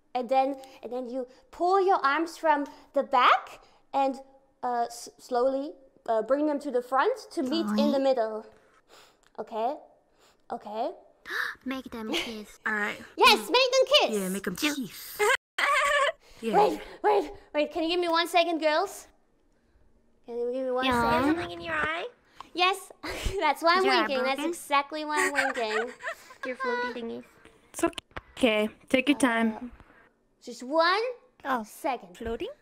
And then you pull your arms from the back and slowly bring them to the front to meet in the middle. Okay? Okay? Make them kiss. Alright. Yes, make them kiss! Yeah, make them kiss. Yeah. Wait, can you give me 1 second, girls? Can you give me 1 second? Something in your eye? Yes, that's why I'm Is your eye winking. That's broken? exactly why I'm winking. Your floaty thingies. It's okay. Take your time. Just 1 Oh, second. floating?